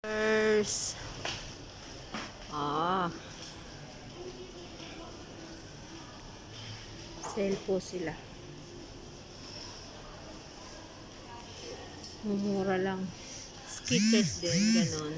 First. Sale po sila. Mumura lang. Skechers din, ganon.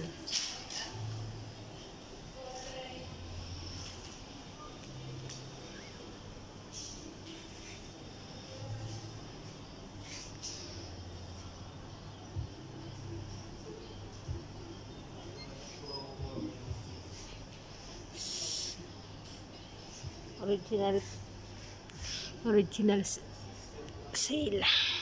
Original sale.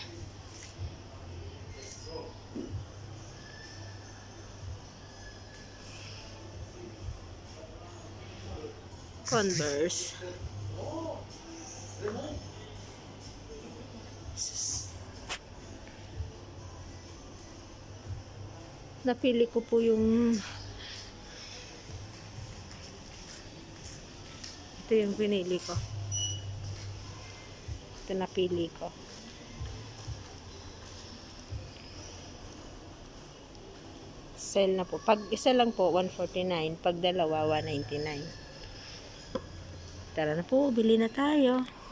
Converse. Napili ko po yung ito yung pinili ko. Ito napili ko. Sale na po. Pag isa lang po, 149. Pag dalawa, 199. Tara na po, bili na tayo.